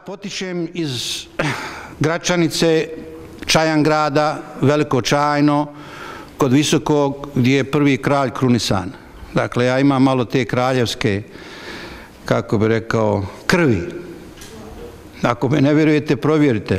potičem iz Gračanice, Čajangrada, Veliko Čajno, kod Visokog, gdje je prvi kralj krunisan. Dakle, ja imam malo te kraljevske, kako bi rekao, krvi. Ako me ne vjerujete, provjerite.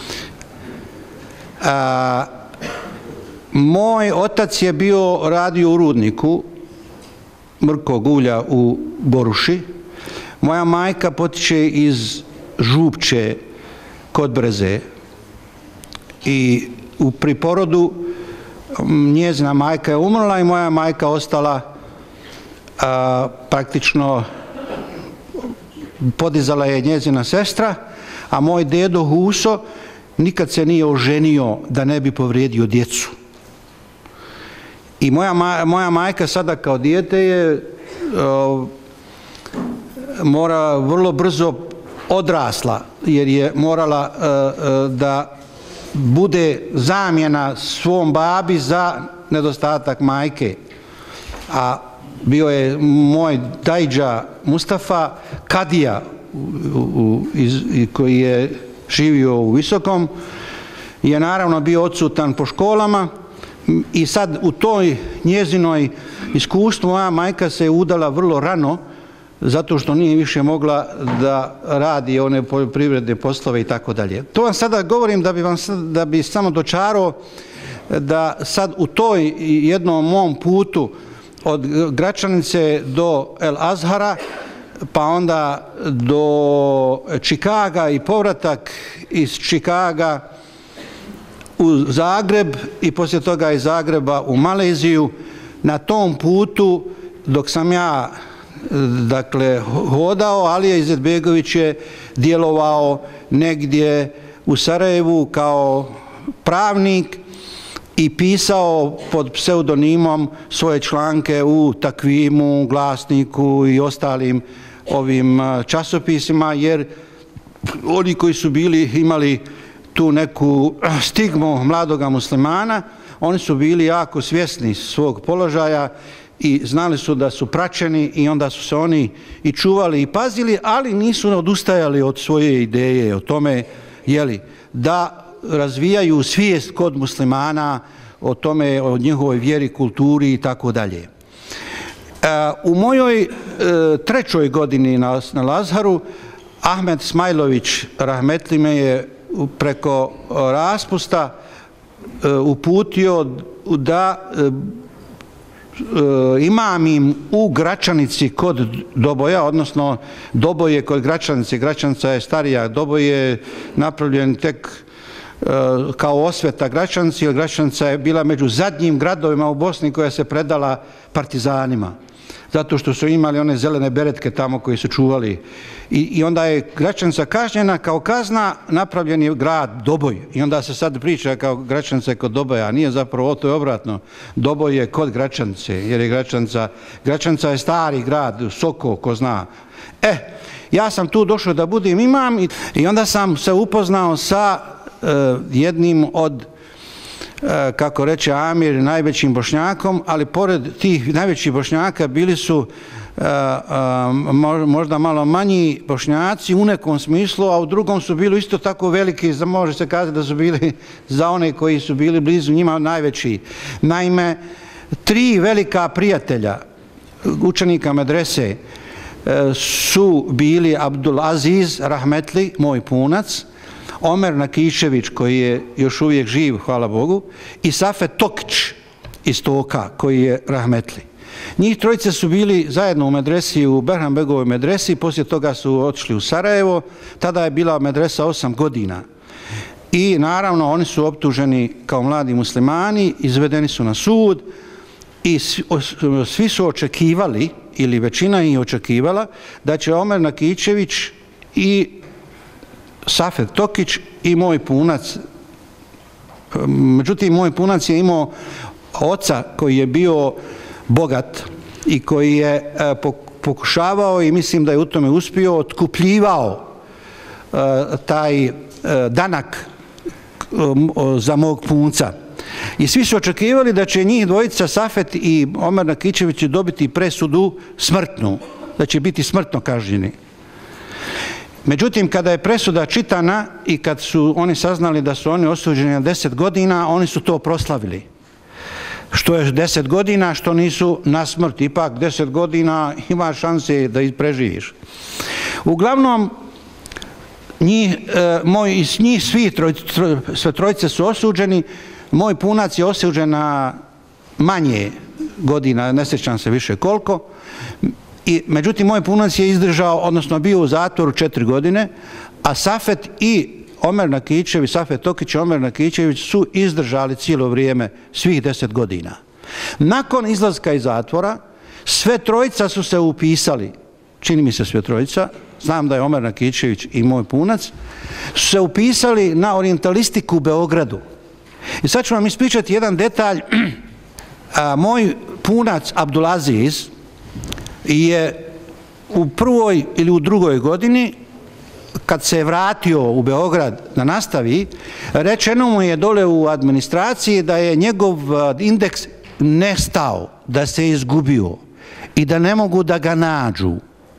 Moj otac je bio radio u rudniku mrkog ulja u Boruši. Moja majka potiče iz Župče kod Breze i pri porodu njezina majka je umrla i moja majka ostala praktično, podizala je njezina sestra, a moj dedo Huso nikad se nije oženio da ne bi povrijedio djecu. I moja majka sada kao dijete je mora vrlo brzo odrasla, jer je morala da bude zamjena svom babi za nedostatak majke. A bio je moj dajđa Mustafa kadija koji je živio u Visokom, je naravno bio odsutan po školama i sad u toj njezinoj iskustvu moja majka se je udala vrlo rano zato što nije više mogla da radi one poljoprivredne poslove i tako dalje. To vam sada govorim da bi samo dočarao da sad u toj jednom mom putu od Gračanice do El Azhara, pa onda do Čikaga i povratak iz Čikaga u Zagreb i poslije toga iz Zagreba u Maleziju, na tom putu dok sam ja dakle hodao, Alija Izetbegović je djelovao negdje u Sarajevu kao pravnik i pisao pod pseudonimom svoje članke u Takvimu, Glasniku i ostalim ovim časopisima, jer oni koji su imali tu neku stigmu mladoga muslimana, oni su bili jako svjesni svog položaja i znali su da su praćeni i onda su se oni i čuvali i pazili, ali nisu odustajali od svoje ideje o tome da razvijaju svijest kod muslimana o tome, o njihovoj vjeri, kulturi i tako dalje. U mojoj trećoj godini na Lazharu Ahmed Smajlović rahmetli me je preko raspusta uputio da imam im u Gračanici kod Doboja, odnosno Doboj je kod Gračanice, Gračanica je starija, Doboj je napravljen tek kao osveta Gračanici, jer Gračanica je bila među zadnjim gradovima u Bosni koja se predala partizanima, zato što su imali one zelene beretke tamo koji su čuvali. I onda je Gračanica kažnjena, kao kazna napravljen je grad Doboj. I onda se sad priča kao Gračanica je kod Doboja, a nije zapravo, to je obratno. Doboj je kod Gračanice, jer je Gračanica je stari grad, Soko, ko zna. Ja sam tu došao da budem imam i onda sam se upoznao sa jednim od, kako reče Amir, najvećim Bošnjakom, ali pored tih najvećih Bošnjaka bili su možda malo manji Bošnjaci u nekom smislu, a u drugom su bili isto tako veliki, može se kazati da su bili za one koji su bili blizu njima najveći. Naime, 3 velika prijatelja učenika medrese su bili Abdul Aziz rahmetli, moj punac, Omer Nakišević koji je još uvijek živ, hvala Bogu, i Safet Tokić iz Toka koji je rahmetli. Njih trojice su bili zajedno u medresi, u Behrambegovoj medresi, poslije toga su otišli u Sarajevo, tada je bila medresa 8 godina. I naravno oni su optuženi kao mladi muslimani, izvedeni su na sud i svi su očekivali, ili većina ih očekivala, da će Omer Nakičević i Safet Tokić i moj punac. Međutim, moj punac je imao oca koji je bio bogat i koji je pokušavao, i mislim da je u tome uspio, otkupljivao taj danak za mog punca. I svi su očekivali da će njih dvojica, Safet i Omer Nakičević, dobiti presudu smrtnu, da će biti smrtno kažnjeni. Međutim, kada je presuda čitana i kad su oni saznali da su oni osuđeni na 10 godina, oni su to proslavili. Što je 10 godina, što nisu na smrt. Ipak 10 godina ima šanse da ih preživiš. Uglavnom, njih sve trojice su osuđeni. Moj punac je osuđen na manje godina, ne sjećam se više koliko. Međutim, moj punac je izdržao, odnosno bio u zatvoru 4 godine, a Safet i Omer Nakićević, Safet Tokić i Omer Nakićević su izdržali cijelo vrijeme, svih 10 godina. Nakon izlaska iz zatvora, sve trojica su se upisali, čini mi se sve trojica, znam da je Omer Nakićević i moj punac, su se upisali na orijentalistiku u Beogradu. I sad ću vam ispričati jedan detalj. Moj punac Abdulaziz je u prvoj ili u drugoj godini, kad se je vratio u Beograd da nastavi, rečeno mu je dole u administraciji da je njegov indeks nestao, da se je izgubio i da ne mogu da ga nađu.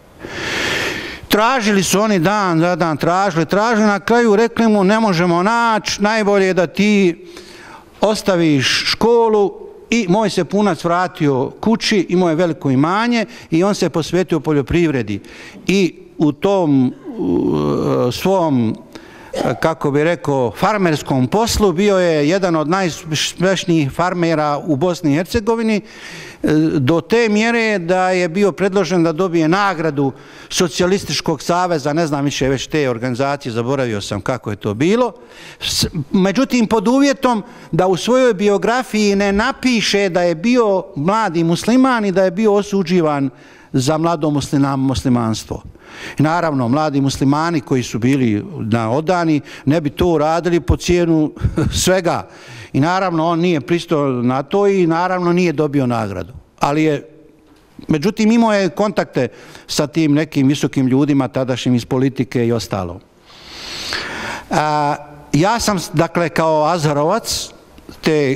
Tražili su oni dan za dan, tražili, na kraju rekli mu ne možemo naći, najbolje je da ti ostaviš školu. I moj se punac vratio kući, imao je veliko imanje i on se posvetio poljoprivredi. I u tom svom, kako bi rekao, farmerskom poslu bio je jedan od najuspešnijih farmera u Bosni i Hercegovini, do te mjere da je bio predložen da dobije nagradu Socijalističkog saveza, ne znam više već te organizacije, zaboravio sam kako je to bilo. Međutim, pod uvjetom da u svojoj biografiji ne napiše da je bio mladi musliman i da je bio osuđivan za mlado muslimanstvo. I naravno, mladi muslimani koji su bili odani ne bi to radili po cijenu svega. I naravno, on nije pristao na to i naravno nije dobio nagradu. Ali je, međutim, imao je kontakte sa tim nekim visokim ljudima, tadašnjim iz politike i ostalo. Ja sam, dakle, kao Azharovac, te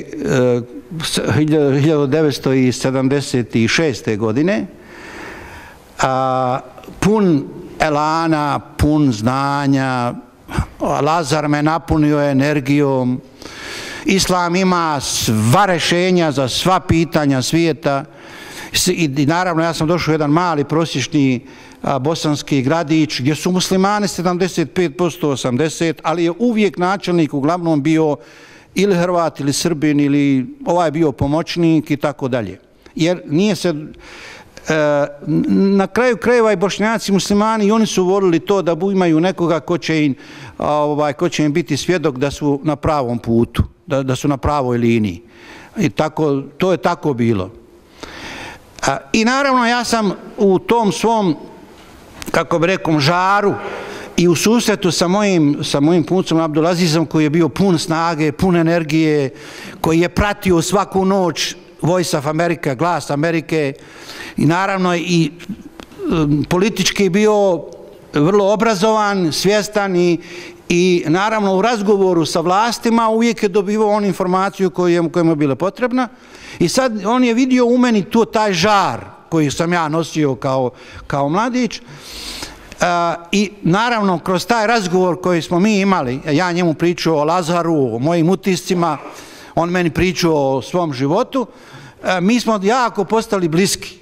1976. godine, pun elana, pun znanja, Lazar me napunio energijom, Islam ima sva rješenja za sva pitanja svijeta i naravno ja sam došao u jedan mali prosječni bosanski gradić gdje su muslimani 75%, 80%, ali je uvijek načelnik uglavnom bio ili Hrvat ili Srbin ili ovaj bio pomoćnik i tako dalje. Jer nije se... Na kraju krajeva i Bošnjaci muslimani i oni su volili to da imaju nekoga ko će im biti svjedok da su na pravom putu, da su na pravoj liniji. I to je tako bilo. I naravno ja sam u tom svom, kako bi rekao, žaru i u susretu sa mojim puncom Abdulazizom koji je bio pun snage, pun energije, koji je pratio svaku noć Voice of America, Glas Amerike, i naravno i politički bio vrlo obrazovan, svjestan i naravno u razgovoru sa vlastima uvijek je dobivao on informaciju koja mu je bila potrebna. I sad on je vidio u meni taj žar koji sam ja nosio kao mladić. I naravno kroz taj razgovor koji smo mi imali, ja njemu pričao o Lazaru, o mojim utiscima, on meni pričao o svom životu, mi smo jako postali bliski.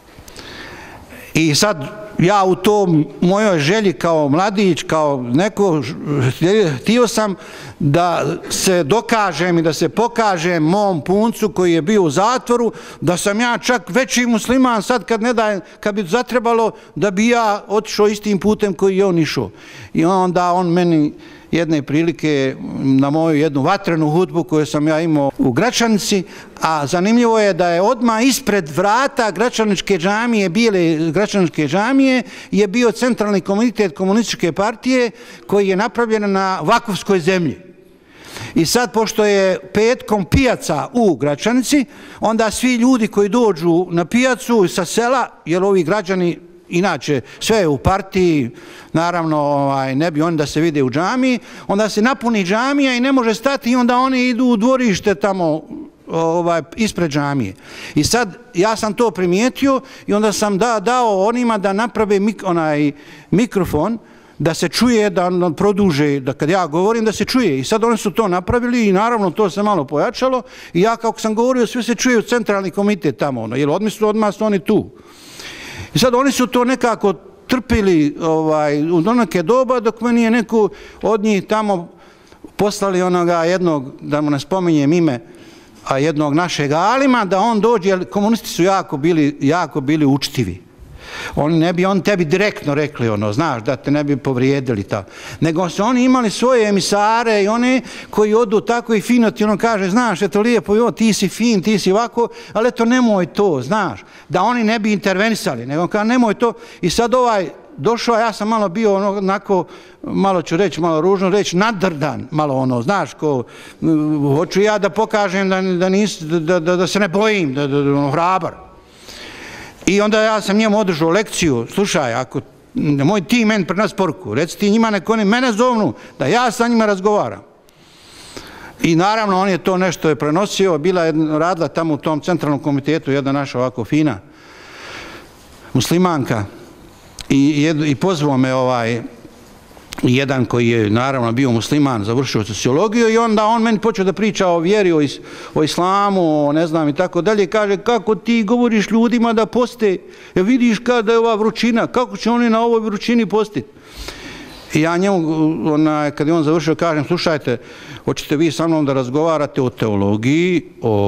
I sad ja u tom mojoj želji kao mladić, kao neko, htio sam da se dokažem i da se pokažem mom puncu koji je bio u zatvoru, da sam ja čak veći musliman sad kad bi zatrebalo da bi ja otišao istim putem koji je on išao. I onda on meni jedne prilike na moju jednu vatrenu hudbu koju sam ja imao u Gračanici, a zanimljivo je da je odmah ispred vrata Gračaničke džamije, bijele Gračaničke džamije, je bio centralni komunitet komunističke partije koji je napravljen na vakufskoj zemlji. I sad, pošto je petkom pijaca u Gračanici, onda svi ljudi koji dođu na pijacu sa sela, jer ovi građani inače sve je u partiji, naravno ne bi oni da se vide u džamiji, onda se napuni džamija i ne može stati i onda oni idu u dvorište tamo ispred džamije. I sad ja sam to primijetio i onda sam dao onima da naprave onaj mikrofon da se čuje, da produže, da kad ja govorim da se čuje. I sad oni su to napravili i naravno to se malo pojačalo i ja kako sam govorio sve se čuje u centralni komitet tamo, jer odmah su oni tu. I sad oni su to nekako trpili u neke doba dok meni je neko od njih tamo poslali onoga jednog, da mu ne spominjem ime, a jednog našeg alima da on dođe, jer komunisti su jako bili učtivi. Oni tebi direktno rekli znaš, da te ne bi povrijedili ta. Nego su oni imali svoje emisare i one koji odu tako i fino ti kaže, znaš, eto lijepo, ti si fin, ti si ovako, ali eto nemoj to, znaš, da oni ne bi intervenisali, nego kaže nemoj to. I sad došao, ja sam malo bio onako, malo ću reći, malo ružno reći, nadrdan, malo znaš, hoću ja da pokažem da se ne bojim, hrabar. I onda ja sam njemu održao lekciju, slušaj, ako moj tim meni prenos poruku, reci ti njima nek oni mene zovnu, da ja sa njima razgovaram. I naravno on je to nešto prenosio, radila tamo u tom centralnom komitetu jedna naša ovako fina muslimanka i pozvao me jedan koji je naravno bio musliman, završio sociologiju i onda on meni počeo da priča o vjeri, o islamu, ne znam i tako dalje, kaže kako ti govoriš ljudima da poste, vidiš kada je ova vrućina, kako će oni na ovoj vrućini postiti. I ja njemu, kad je on završio, kažem, slušajte, hoćete vi sa mnom da razgovarate o teologiji,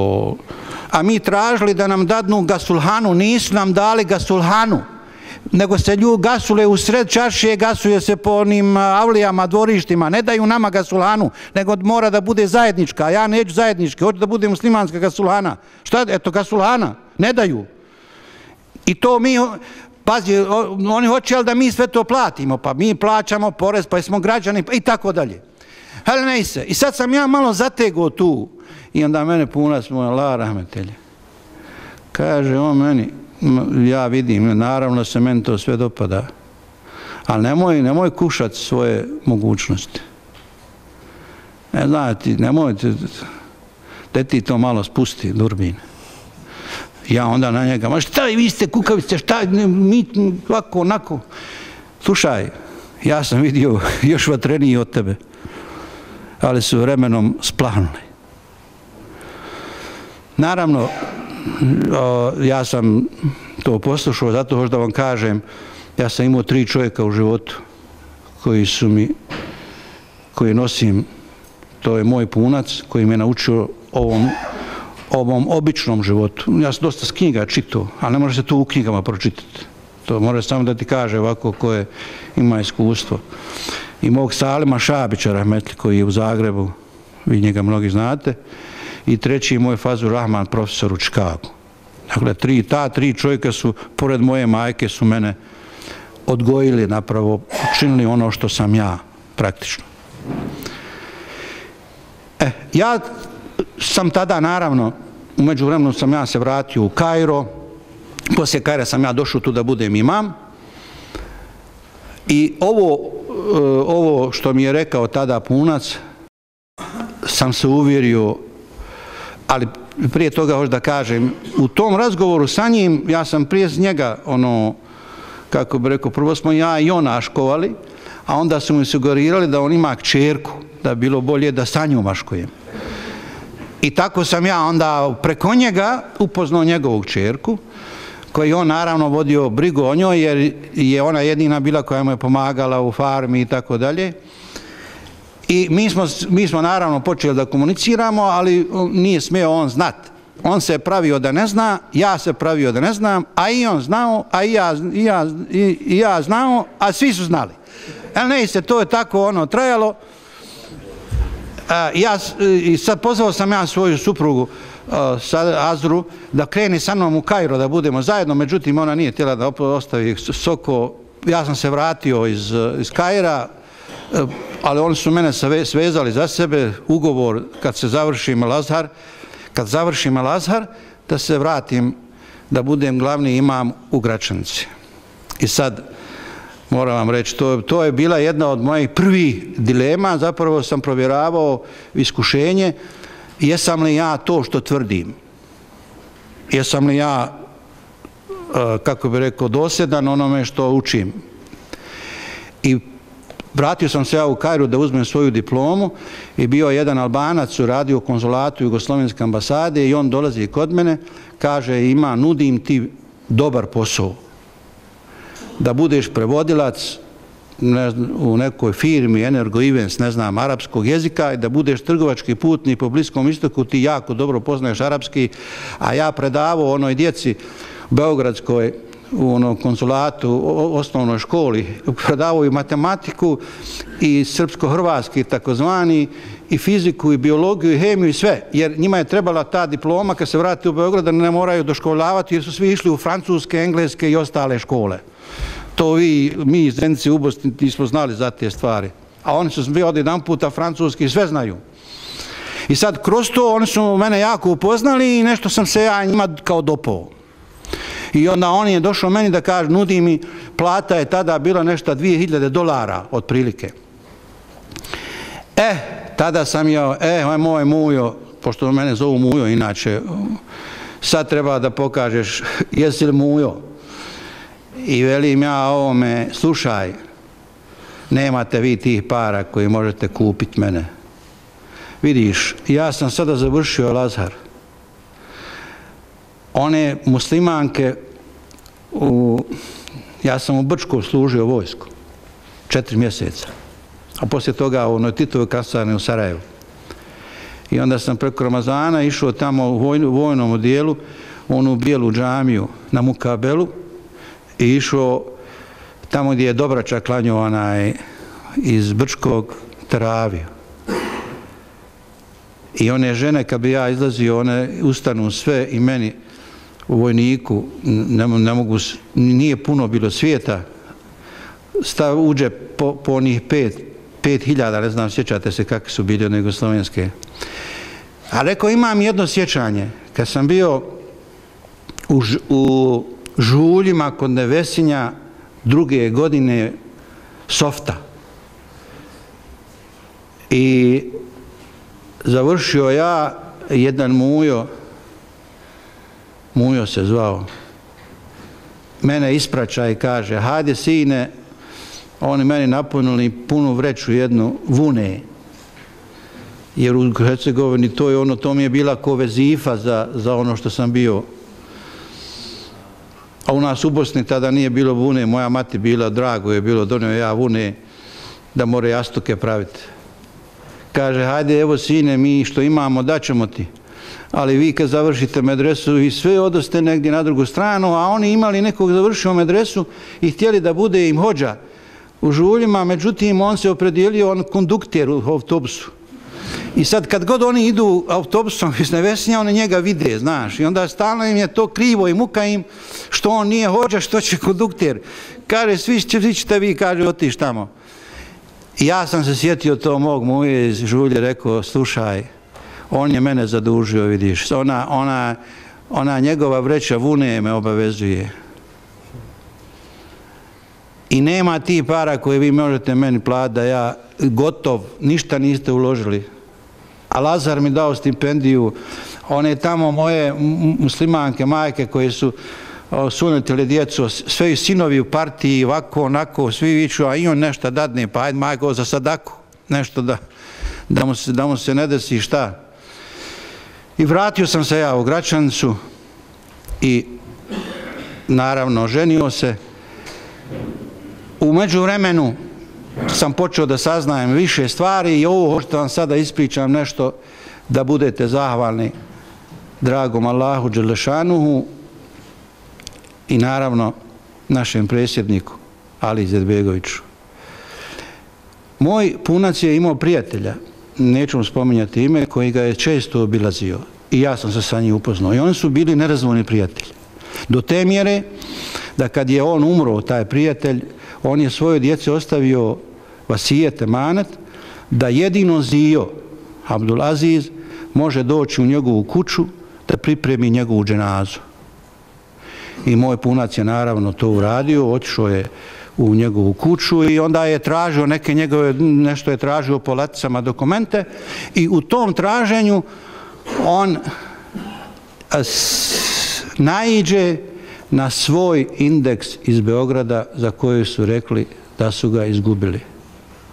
a mi tražili da nam dadnu gasulhanu, nisu nam dali gasulhanu, nego se gasule u sred čaršije, gasuje se po onim avlijama, dvorištima, ne daju nama gasulhanu, nego mora da bude zajednička, a ja neću zajednički, hoću da bude muslimanska gasulhana. Šta, eto gasulhana, ne daju. I to mi, pazi, oni hoće da mi sve to platimo, pa mi plaćamo porez, pa smo građani, i tako dalje. Ali ne se, i sad sam ja malo zategao tu, i onda mene punac moja la rahmetelje. Kaže on meni, ja vidim, naravno se meni to sve dopada, ali nemoj kušati svoje mogućnosti. Ne znate, nemojte, da ti to malo spusti, Durbin. Ja onda na njega, ma šta vi ste kukavice, šta, mi ovako, onako. Slušaj, ja sam vidio još vatreniji od tebe, ali su vremenom splahnuli. Naravno, ja sam to poslušao, zato hoću da vam kažem, ja sam imao 3 čovjeka u životu koji nosim, to je moj punac koji me naučio ovom običnom životu. Ja sam dosta s knjiga čitao, ali ne može se to u knjigama pročitati. To može samo da ti kaže ovako koje ima iskustvo. I mog Salima Šabića, rahmetli, koji je u Zagrebu, vi njega mnogi znate, i 3. moj Fazur Rahman, profesor u Čikagu. Dakle, ta 3 čovjeka su, pored moje majke, su mene odgojili, napravo, učinili ono što sam ja, praktično. Ja sam tada, naravno, u međuvremenu sam ja se vratio u Kairo, poslije Kaira sam ja došao tu da budem imam, i ovo što mi je rekao tada punac, sam se uvjerio, ali prije toga hoću da kažem, u tom razgovoru sa njim, ja sam prije njega, kako bi rekao, prvo smo ja i on aškovali, a onda su mi sugerirali da on ima kćerku, da bi bilo bolje da sa njom aškujem. I tako sam ja onda preko njega upoznao njegovu kćerku, koji on naravno vodio brigu o njoj, jer je ona jedina bila koja mu je pomagala u farmi i tako dalje. I mi smo naravno počeli da komuniciramo, ali nije smio on znat. On se pravio da ne zna, ja se pravio da ne znam, a i on znao, a i ja znao, a svi su znali. Ne se, to je tako trajalo. I sad pozvao sam ja svoju suprugu, Azru, da kreni sa mnom u Kairo, da budemo zajedno, međutim ona nije htjela da ostavi Soko. Ja sam se vratio iz Kaira, ali oni su mene svezali za sebe, ugovor kad se završim Al-Azhar, da se vratim, da budem glavni imam u Gračanici. I sad, moram vam reći, to je bila jedna od mojih prvih dilema, zapravo sam provjeravao iskušenje, jesam li ja to što tvrdim, jesam li ja, kako bi rekao, dosljedan onome što učim. I Vratio sam se ja u Kairu da uzmem svoju diplomu i bio jedan Albanac, radio u konzulatu Jugoslovenske ambasade i on dolazi kod mene, kaže nudim ti dobar posao. Da budeš prevodilac u nekoj firmi Energo Events, ne znam, arapskog jezika i da budeš trgovački putnik po Bliskom istoku, ti jako dobro poznaješ arapski, a ja predavao onoj djeci beogradskoj u onom konzulatu, osnovnoj školi, predavao i matematiku i srpsko-hrvatski takozvani i fiziku i biologiju i hemiju i sve, jer njima je trebala ta diploma kad se vrati u Beograd da ne moraju doškolavati jer su svi išli u francuske, engleske i ostale škole. To mi Zenici u Bosni nismo znali za te stvari. A oni su bili od jedan puta francuski, sve znaju. I sad kroz to oni su mene jako upoznali i nešto sam se ja njima kao dopao. I onda on je došao meni da kaže, nudi mi, plata je tada bila nešto $2000 otprilike. Tada sam jeo, moj Mujo, pošto mene zovu Mujo inače, sad treba da pokažeš, jesi li Mujo? I velim ja ovome, slušaj, nemate vi tih para koji možete kupiti mene. Vidiš, ja sam sada završio Al-Azhar. One muslimanke, ja sam u Brčku služio vojsku, 4 mjeseca, a poslije toga u onoj Titovoj kasarni u Sarajevu. I onda sam preko Ramazana išao tamo u vojnom odijelu, onu bijelu džamiju na Mukabelu, i išao tamo gdje je Dobrača klanjao iz Brčkog teraviju. I one žene, kad bi ja izlazio, one ustanu sve i meni u vojniku, ne mogu, nije puno bilo svijeta, uđe po onih 5.000, ne znam, sjećate se kakve su bili one jugoslovenske. A rekao, imam jedno sjećanje, kad sam bio u Žuljima kod Nevesinja 2. godine softa. I završio ja jedan Mujo se zvao, mene ispraća i kaže, hajde sine, oni meni napunili punu vreću jednu vune, jer u Hercegovini to mi je bila ko vezifa za ono što sam bio. A u nas u Bosni tada nije bilo vune, moja mati bila, drago je bilo, donio ja vune da more jastuke praviti. Kaže, hajde evo sine, mi što imamo daćemo ti, ali vi kad završite medresu i sve odoste negdje na drugu stranu, a oni imali nekog završio medresu i htjeli da bude im hodža u Žuljima, međutim on se opredijelio, on kondukter u autobusu. I sad kad god oni idu autobusom iz Nevesinja, oni njega vide, znaš, i onda stalno im je to krivo i muka im što on nije hodža, što će kondukter. Kaže, svi ćete vi, kaže, otiš tamo. I ja sam se sjetio to mog Muje iz Žulje, rekao, slušaj, on je mene zadužio, vidiš, ona njegova vreća vune me obavezuje. I nema ti para koje vi možete meni platiti da ja gotov, ništa niste uložili. A Lazar mi dao stipendiju, one tamo moje muslimanke, majke koje su sunetili djecu, sve sinovi u partiji, ovako, onako, svi viču, a i on nešto dadne, pa ajde majko za sadaku, nešto da mu se ne desi šta. I vratio sam se ja u Gračanicu i naravno ženio se. U međuvremenu sam počeo da saznajem više stvari i ovo što vam sada ispričam nešto da budete zahvalni dragom Allahu Đelešanuhu i naravno našem predsjedniku Ali Izetbegoviću. Moj punac je imao prijatelja, neću mu spominjati ime, koji ga je često obilazio i ja sam se sa njim upoznao i oni su bili nerazvojni prijatelji. Do te mjere da kad je on umro, taj prijatelj, on je svojoj djeci ostavio vasijet, emanet, da jedino Zio, Abdulaziz, može doći u njegovu kuću da pripremi njegovu dženazu. I moj punac je naravno to uradio, otišao je u njegovu kuću i onda je tražio nešto je tražio po laticama dokumente i u tom traženju on naiđe na svoj indeks iz Beograda za koji su rekli da su ga izgubili.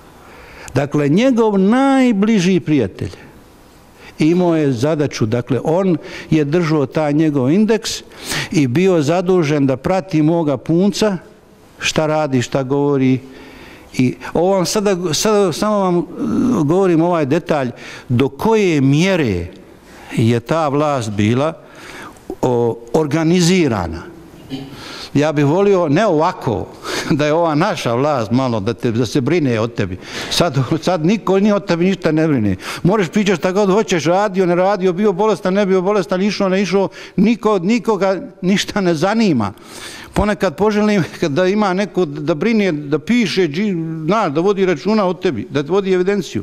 Dakle, njegov najbliži prijatelj imao je zadaću, dakle, on je držao taj njegov indeks i bio zadužen da prati moga punca, šta radi, šta govori. I ovo vam sada samo vam govorim ovaj detalj, do koje mjere je ta vlast bila organizirana. Ja bih volio, ne ovako, da je ova naša vlast malo, da se brine o tebi. Sad niko ni o tebi ništa ne brine. Možeš pričati šta god hoćeš, radio, ne radio, bio bolestan, ne bio bolestan, išao, ne išao, nikoga ništa ne zanima. Ponekad poželim da ima neko da brine, da piše, da vodi računa o tebi, da vodi evidenciju.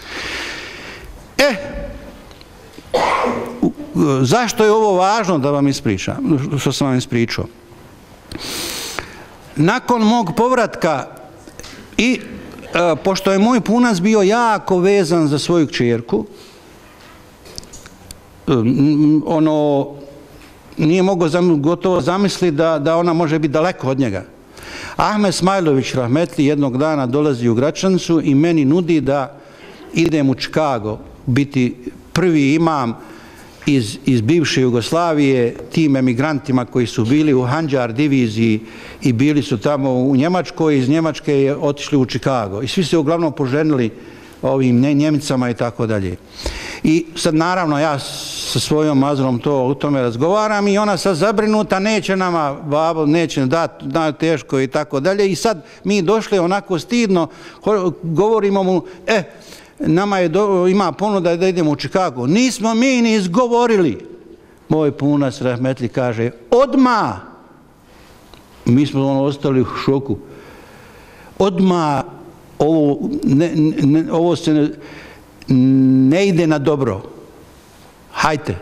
Zašto je ovo važno da vam ispričam, što sam vam ispričao? Nakon mog povratka i pošto je moj punac bio jako vezan za svoju kćerku, ono nije mogao gotovo zamisliti da ona može biti daleko od njega. Ahmed Smajlović rahmetli jednog dana dolazi u Gračanicu i meni nudi da idem u Čikago biti prvi imam iz bivše Jugoslavije tim emigrantima koji su bili u Handžar diviziji i bili su tamo u Njemačkoj, iz Njemačke je otišli u Čikago i svi se uglavnom poženili ovim Njemicama i tako dalje. I sad naravno ja sa svojom mazrom o tome razgovaram i ona sad zabrinuta, neće nama babo, neće dati, teško i tako dalje i sad mi došli onako stidno, govorimo mu, nama ima ponuda da idemo u Čikago. Nismo mi ni izgovorili. Moj punac rahmetli kaže, odmah. Mi smo ostali u šoku. Odmah ovo se ne ide na dobro. Hajte.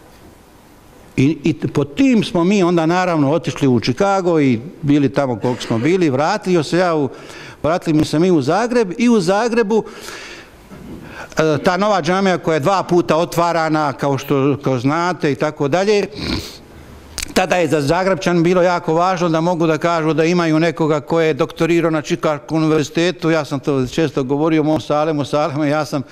I po tim smo mi onda naravno otišli u Čikago i bili tamo koliko smo bili. Vratili se mi u Zagreb i u Zagrebu ta nova džamija koja je 2 puta otvarana, kao što znate i tako dalje, tada je za Zagrebčan bilo jako važno da mogu da kažu da imaju nekoga ko je doktorirao na Čikaškom univerzitetu. Ja sam to često govorio u mom Salemu, ja sam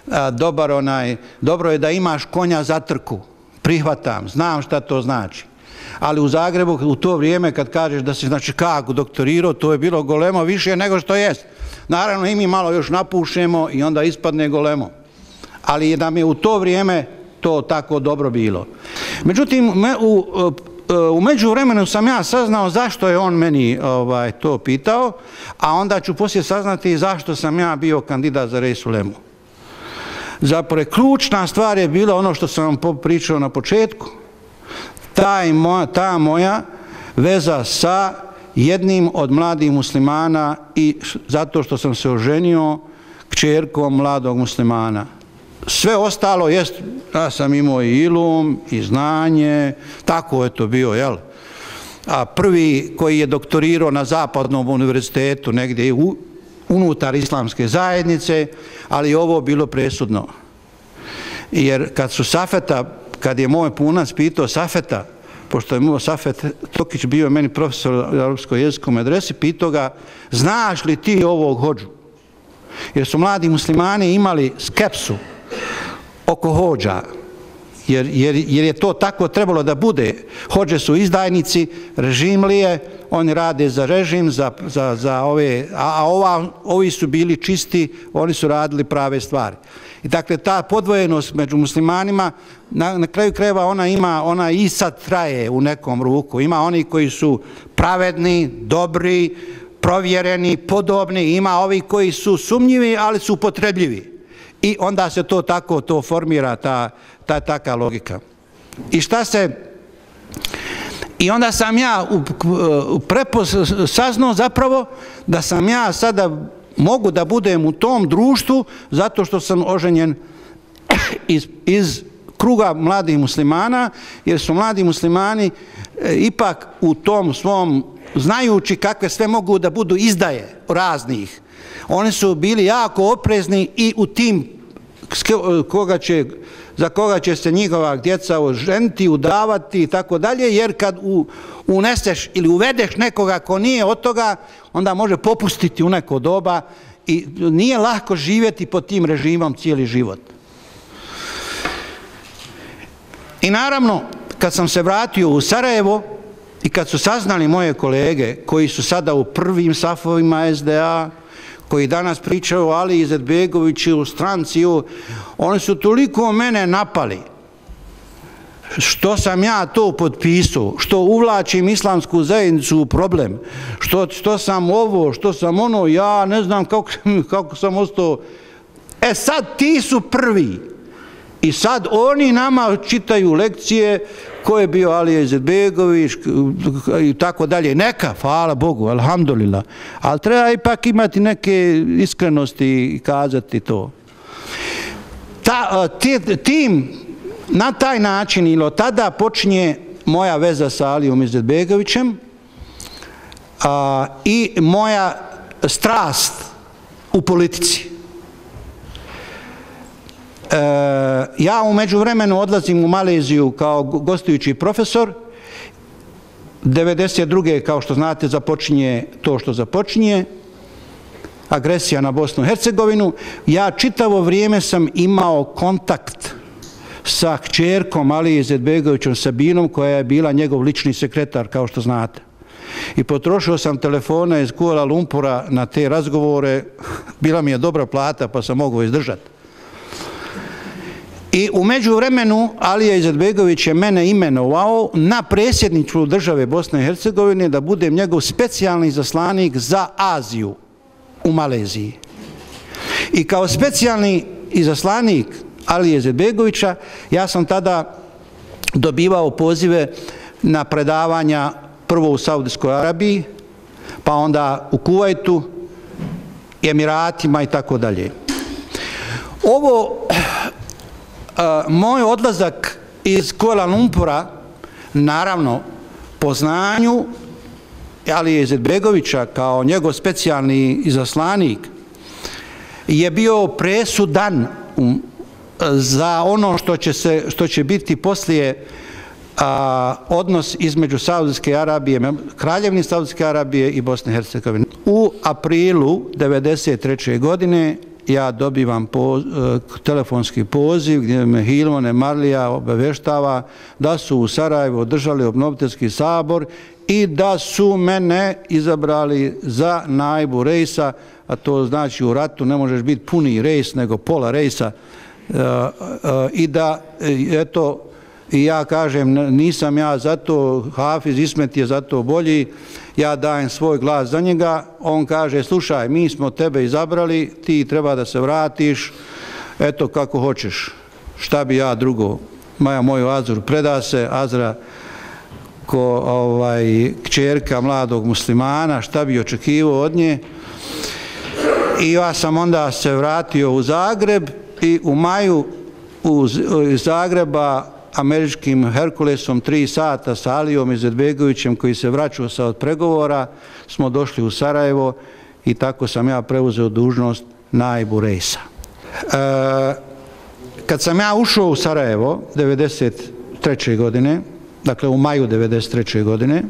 dobro je da imaš konja za trku, prihvatam, znam šta to znači. Ali u Zagrebu u to vrijeme kad kažeš da si na Čikagu doktorirao, to je bilo golemo više nego što jest. Naravno i mi malo još napušemo i onda ispadne golemo. Ali nam je u to vrijeme to tako dobro bilo. Međutim, u međuvremenu sam ja saznao zašto je on meni to pitao, a onda ću poslije saznati zašto sam ja bio kandidat za Rejs Ulemu. Zapravo, ključna stvar je bila ono što sam vam pričao na početku. Ta moja veza sa jednim od mladih muslimana i zato što sam se oženio kćerkom mladog muslimana. Sve ostalo jest, ja sam imao i ilum, i znanje, tako je to bio, jel? A prvi koji je doktorirao na Zapadnom univerzitetu, negdje unutar islamske zajednice, ali ovo bilo presudno. Jer kad je moj punac pitao Safeta, pošto je moj Safet Tokić bio meni profesor u arapskom jeziku medresi, pitao ga, znaš li ti ovog hodžu? Jer su mladi muslimani imali skepsu oko hodža, jer je to tako trebalo da bude. Hodže su izdajnici, režimlije, oni rade za režim, za ove, a ovi su bili čisti, oni su radili prave stvari. I dakle, ta podvojenost među muslimanima, na kraju krajeva ona i sad traje u nekom ruku. Ima oni koji su pravedni, dobri, provjereni, podobni, ima ovi koji su sumnjivi, ali su upotrebljivi. I onda se to tako formira, taka logika. I onda sam ja saznao zapravo da sam ja sada mogu da budem u tom društvu zato što sam oženjen iz kruga mladih muslimana, jer su mladi muslimani ipak u tom svom, znajući kakve sve mogu da budu izdaje raznih, oni su bili jako oprezni i u tim za koga će se njihova djeca oženiti, udavati i tako dalje, jer kad uneseš ili uvedeš nekoga ko nije od toga, onda može popustiti u neko doba i nije lako živjeti pod tim režimom cijeli život. I naravno, kad sam se vratio u Sarajevo i kad su saznali moje kolege koji su sada u prvim safovima SDA, koji danas pričaju o Aliji Izetbegoviću, u stranci, oni su toliko mene napali što sam ja to potpisao, što uvlačim islamsku zajednicu u problem, što sam ovo, što sam ono, ja ne znam kako sam ostao. Sad ti su prvi i sad oni nama čitaju lekcije ko je bio Alija Izetbegović i tako dalje. Neka, hvala Bogu, alhamdulillah, ali treba ipak imati neke iskrenosti i kazati to. Na taj način ili od tada počinje moja veza sa Alijom Izetbegovićem i moja strast u politici. Ja u međuvremenu odlazim u Maleziju kao gostujući profesor. 1992. kao što znate započinje to što započinje, agresija na Bosnu i Hercegovinu. Ja čitavo vrijeme sam imao kontakt sa kćerkom Alije Izetbegovićem Sabinom, koja je bila njegov lični sekretar, kao što znate. I potrošio sam telefone iz Kuala Lumpura na te razgovore, bila mi je dobra plata pa sam mogao izdržati. I u međuvremenu Alija Izetbegović je mene imenovao na predsjedništvu države Bosne i Hercegovine da budem njegov specijalni izaslanik za Aziju u Maleziji. I kao specijalni izaslanik Alije Izetbegovića ja sam tada dobivao pozive na predavanja prvo u Saudijskoj Arabiji, pa onda u Kuvajtu, Emiratima i tako dalje. Moj odlazak iz Kuala Lumpura, naravno po znanju Alije Izetbegovića kao njegov specijalni izaslanik, je bio presudan za ono što će biti poslije odnos između Saudijske Arabije, Kraljevine Saudijske Arabije i Bosne i Hercegovine. U aprilu 1993. godine ja dobivam telefonski poziv gdje me Hilmon Emarlija obaveštava da su u Sarajevu održali obnoviteljski sabor i da su mene izabrali za naibu rejsa, a to znači u ratu ne možeš biti puni rejs nego pola rejsa. I da, eto, i ja kažem, nisam ja za to, Hafiz Ismet je za to bolji, ja dajem svoj glas za njega, on kaže, slušaj, mi smo tebe izabrali, ti treba da se vratiš, eto kako hoćeš, šta bi ja drugo, moju Azru preda se, Azra ko kćerka mladog muslimana, šta bi očekivao od nje. I ja sam onda se vratio u Zagreb i u maju iz Zagreba američkim Herkulesom 3 sata sa Alijom Izetbegovićem koji se vraćao sa od pregovora smo došli u Sarajevo i tako sam ja preuzeo dužnost naibu rejsa. Kad sam ja ušao u Sarajevo 1993. godine, dakle u maju 1993. godine,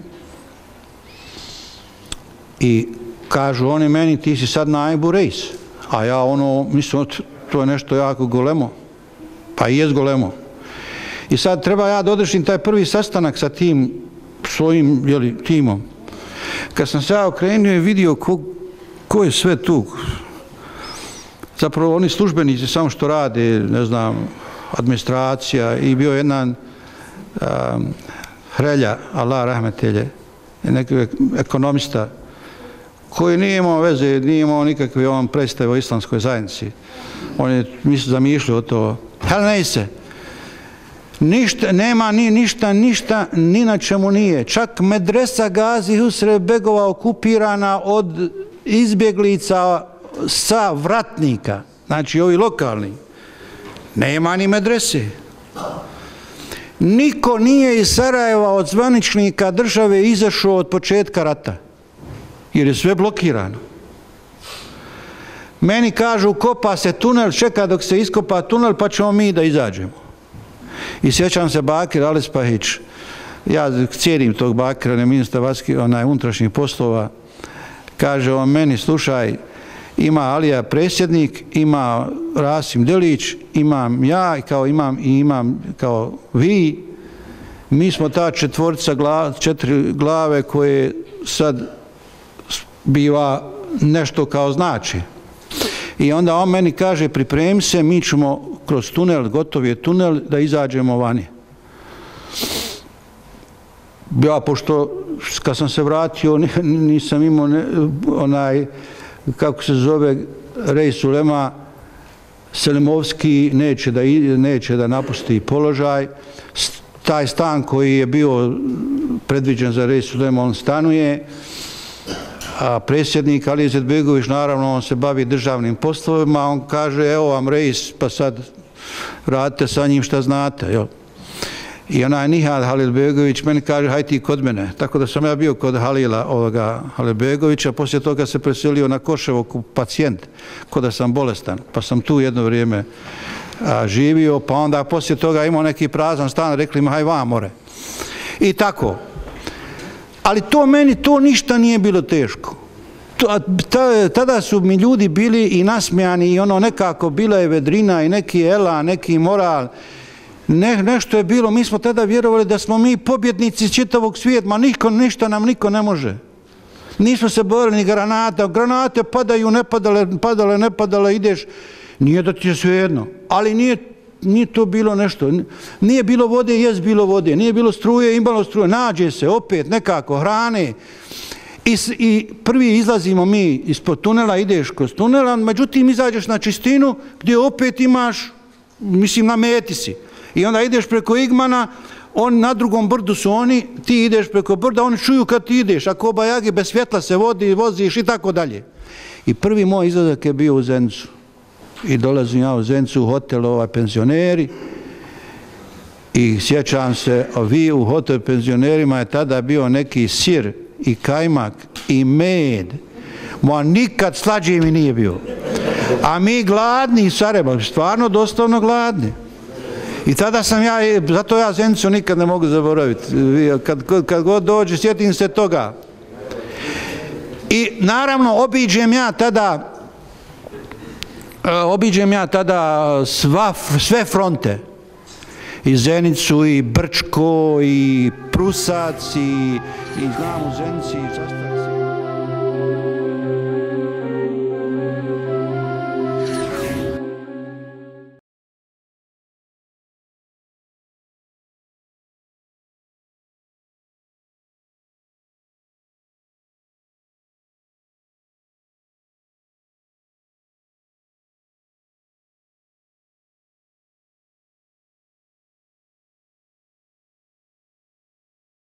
i kažu oni meni ti si sad naibu rejs, a ja mislim to je nešto jako golemo, pa i jest golemo. I sad treba ja da održim taj prvi sastanak sa tim svojim timom. Kad sam se ja okrenuo i vidio ko je sve tu, zapravo oni službenici samo što rade, ne znam, administracija, i bio jedan Hrelja, Allah rahmetelje, neki ekonomista, koji nije imao veze, nije imao nikakve predstave o islamskoj zajednici. On je zamišljao to. Ali ne se. Nema ništa, ni na čemu nije. Čak medresa Gazi Husrev Begova okupirana od izbjeglica sa Vratnika, znači ovi lokalni. Nema ni medrese. Niko nije iz Sarajeva od zvaničnika države izašao od početka rata, jer je sve blokirano. Meni kažu kopa se tunel, čeka dok se iskopa tunel pa ćemo mi da izađemo. I sjećam se Bakir Alispahić, ja cijenim tog Bakira, on je ministar unutrašnjih poslova, kaže on meni, slušaj, ima Alija predsjednik, ima Rasim Delić, imam ja i imam kao vi. Mi smo ta četiri glave koje sad biva nešto kao znači. I onda on meni kaže pripremi se, mi ćemo kroz tunel, gotov je tunel, da izađemo vani. Ja, pošto kad sam se vratio, nisam imao onaj, kako se zove, Reis Ulema, Selimovski neće da napusti položaj. Taj stan koji je bio predviđen za Reis Ulema, on stanuje. A predsjednik Ali Izetbegović, naravno, on se bavi državnim poslovima, on kaže, evo vam Reis, pa sad radite sa njim šta znate, jel? I onaj Nihad Halilbegović meni kaže, haj ti kod mene. Tako da sam ja bio kod Halilbegovića, poslije toga se preselio na Koševo kao pacijent, kod da sam bolestan, pa sam tu jedno vrijeme živio, pa onda poslije toga imao neki prazan stan, rekli mi, haj vam more. I tako. Ali meni to ništa nije bilo teško. Tada su mi ljudi bili i nasmijani i ono nekako bila je vedrina i neki elan, neki moral. Nešto je bilo, mi smo tada vjerovali da smo mi pobjednici čitavog svijeta, ma ništa nam niko ne može. Nismo se borili ni granate padaju, ne padale, ideš, nije da ti je svejedno, ali nije to bilo nešto, nije bilo vode, jest bilo vode, nije bilo struje, imalo struje, nađe se opet nekako hrane i prvi izlazimo mi ispod tunela, ideš kroz tunela, međutim izađeš na čistinu gdje opet imaš, mislim na meti si. I onda ideš preko Igmana, na drugom brdu su oni, ti ideš preko brda, oni čuju kad ti ideš, a ko bajagi bez svjetla se voziš i tako dalje. I prvi moj izlazak je bio u Zencu. I dolazim ja u Zencu, u hotel penzioneri, i sjećam se, vi u hotel penzionerima je tada bio neki sir i kajmak i med. Moja nikad slađe mi nije bio. A mi gladni iz Sarajeva, stvarno doslovno gladni. I tada sam zato ja Zenicu nikad ne mogu zaboraviti. Kad god dođe, sjetim se toga. I naravno, obiđem ja tada sve fronte. I Zenicu, i Brčko, i Prusac, i znam u Zenici,